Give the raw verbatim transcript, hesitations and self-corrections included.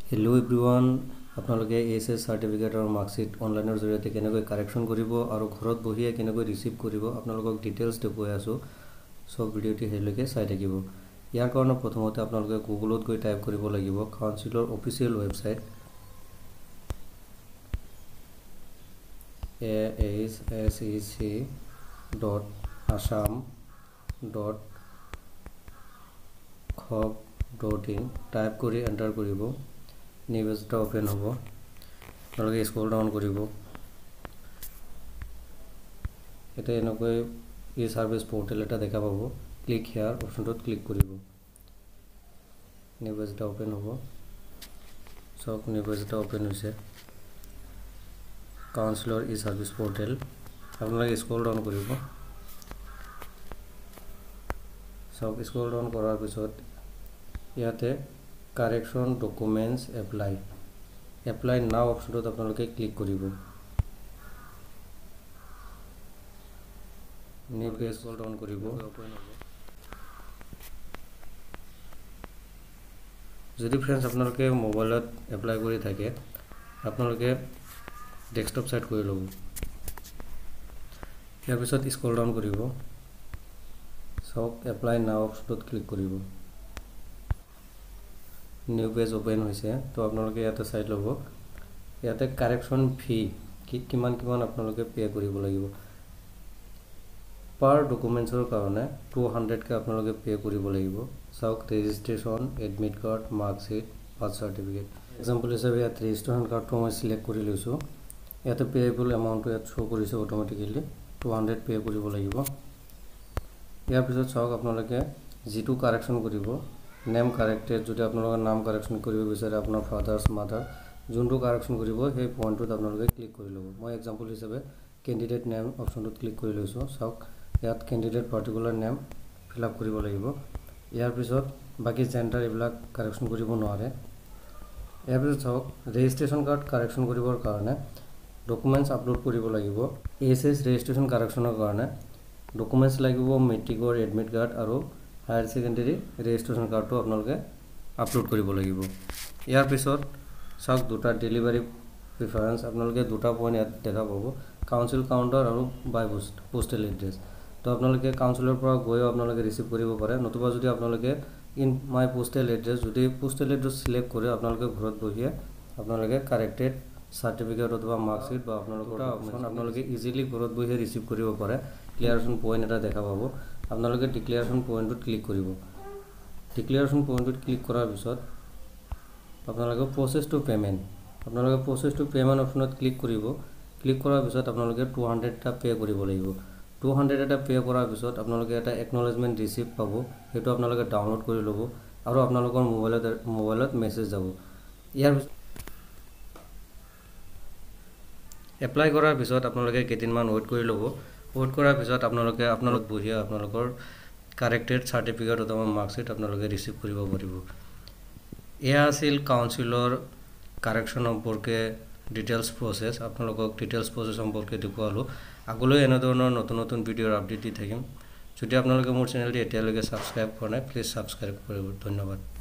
hello everyone আপোনালোকে এএছএছ certificate আৰু marksheet অনলাইনৰ জৰিয়তে কেনেকৈ কাৰেকশ্যন কৰিব আৰু ঘৰত বহিয়ে কেনেকৈ ৰিসিভ কৰিব আপোনালোকক ডিটেইলছ দেখুৱাই আছো সব ভিডিওটি হেলৈকে চাই থাকিব ইয়াৰ কাৰণে প্ৰথমতে আপোনালোকে গুগলত গৈ টাইপ কৰিব লাগিব কাউন্সিলৰ official website A H S E C dot assam dot gov dot in type কৰি এন্টাৰ কৰিব নিউ পেজটা ওপেন হ'ব আপোনালোকে স্ক্ৰল ডাউন কৰিব এটা এনেকৈ ই সাৰ্ভিস পোৰ্টেল এটা দেখা পাব ক্লিক হিয়াৰ অপচনটোত ক্লিক কৰিব নিউ পেজটা ওপেন হ'ব সব নিউ পেজটা ওপেন হৈছে কাউন্সিলৰ ই সাৰ্ভিস পোৰ্টেল আপোনালোকে স্ক্ৰল ডাউন কৰিব সব স্ক্ৰল ডাউন কৰাৰ পিছত ইয়াতে correction documents apply apply now অপচনটোত আপোনালোকে ক্লিক কৰিব নিউ পেজ স্ক্ৰল ডাউন কৰিব যদি फ्रेंड्स আপোনালোকে মোবাইলত এপ্লাই কৰি থাকে আপোনালোকে ডেস্কটপ সেট কৰি ল'ব ইয়াৰ পিছত স্ক্ৰল ডাউন কৰিব সব এপ্লাই নাও অপচনটোত ক্লিক কৰিব নিউ পেজ ওপেন হৈছে তো আপোনালোকে ইয়াতে চাই ল'ব ইয়াতে কাৰেকশ্যন ফি কি কিমান কিমান আপোনালোকে পে কৰিব লাগিব পাৰ ডকুমেন্টছৰ কাৰণে two hundred কে আপোনালোকে পে কৰিব লাগিব চাওক registration admit card marksheet birth certificate example হিচাপে ইয়াত ৰেজিষ্ট্ৰেচন কাৰ্ডটো মই সিলেক্ট কৰি লৈছো ইয়াতে পেয়েবল এমাউণ্টটো ইয়াত শো কৰিছে অটোমেটিক্যালি two hundred পে কৰিব লাগিব ইয়াৰ পিছত চাওক আপোনালোকে জিটো কাৰেকশ্যন কৰিব নেম কাৰেক্টেড যদি আপোনালোকৰ নাম কাৰেকশ্যন কৰিব বিচাৰে আপোনাৰ ফাদাৰ্স মাদাৰ যোনটো কাৰেকশ্যন কৰিব সেই পইণ্টটোত আপোনালোকে ক্লিক কৰি ল'ব মই এক্সাম্পল হিচাপে ক্যান্ডিডেট নেম অপচনটোত ক্লিক কৰি লৈছো চাওক ইয়াত candidate particular name fill up কৰিব লাগিব ইয়াৰ পিছত বাকি জেন্ডাৰ এইবিলাক কাৰেকশ্যন কৰিব নোৱাৰে ইয়াৰ পিছত চাওক ৰেজিষ্ট্ৰেচন কাৰ্ড কাৰেকশ্যন কৰিবৰ কাৰণে ডকুমেন্টস আপলোড কৰিব লাগিব এএছএছ ৰেজিষ্ট্ৰেচন কাৰেকশ্যনৰ কাৰণে ডকুমেন্টস লাগিব মেট্ৰিকৰ এডমিট কাৰ্ড আৰু হায়াৰ সেকেন্ডাৰী ৰেজিষ্ট্ৰেচন কাৰ্ডটো আপোনালোকে আপলোড কৰিব লাগিব ইয়াৰ পিছত চাওক দুটা ডেলিভাৰী প্ৰিফাৰেন্স আপোনালোকে দুটা পইণ্ট ইয়াত দেখা পাব কাউন্সিল কাউন্টাৰ আৰু বাই পোষ্টেল এড্ৰেছ তো আপোনালোকে কাউন্সিলৰ পৰা গৈ আপোনালোকে ৰিসিভ কৰিব পাৰে নতুবা যদি আপোনালোকে ইন মাই পোষ্টেল এড্ৰেছ যদি পোষ্টেল এড্ৰেছ সিলেক্ট কৰে আপোনালোকে ঘৰত বহিয়ে আপোনালোকে কাৰেক্টেড সাৰ্টিফিকেট অথবা মাৰ্কশিট বা আপোনালোকৰ অপচন আপোনালোকে ইজিলি ঘৰত বহিয়ে ৰিসিভ কৰিব পাৰে ক্লিয়াৰেশ্যন পইণ্ট এটা দেখা পাব আপোনালোকে ডিক্লেৰেশ্যন পইণ্টত ক্লিক কৰিব ডিক্লেৰেশ্যন পইণ্টত ক্লিক কৰাৰ পিছত আপোনালোকে প্ৰসেস টু পেমেন্ট আপোনালোকে প্ৰসেস টু পেমেন্ট অপচনত ক্লিক কৰিব ক্লিক কৰাৰ পিছত আপোনালোকে two hundred টা পে কৰিব লাগিব two hundred এটা পে কৰাৰ পিছত আপোনালোকে এটা একনলেজমেন্ট ৰিসিপ্ট পাব হেতু আপোনালোকে ডাউনলোড কৰি ল'ব আৰু আপোনালোকৰ মোবাইলত মোবাইলত মেছেজ যাব ইয়াৰ এপ্লাই কৰাৰ পিছত আপোনালোকে কেইদিনমান ওয়েট কৰি ল'ব ওয়েট কৰাৰ পিছত আপোনালোকে আপোনালোক বহিয়া আপোনালোকৰ কাৰেক্টেড সাৰ্টিফিকেট অথবা মাৰ্কশিট আপোনালোকে ৰিসিভ কৰিব পাৰিব এয়া আছিল কাউন্সিলৰ কাৰেকশ্যন সম্পৰ্কে ডিটেইলছ প্ৰসেস আপোনালোকক ডিটেইলছ প্ৰসেস সম্পৰ্কে দেখুৱালো আগলৈ এনে ধৰণৰ নতুন নতুন ভিডিঅ'ৰ আপডেট দি থাকিম যদি আপোনালোকে মোৰ চেনেলটি এতিয়ালৈকে সাবস্ক্ৰাইব কৰা নাই প্লিজ সাবস্ক্ৰাইব কৰিব ধন্যবাদ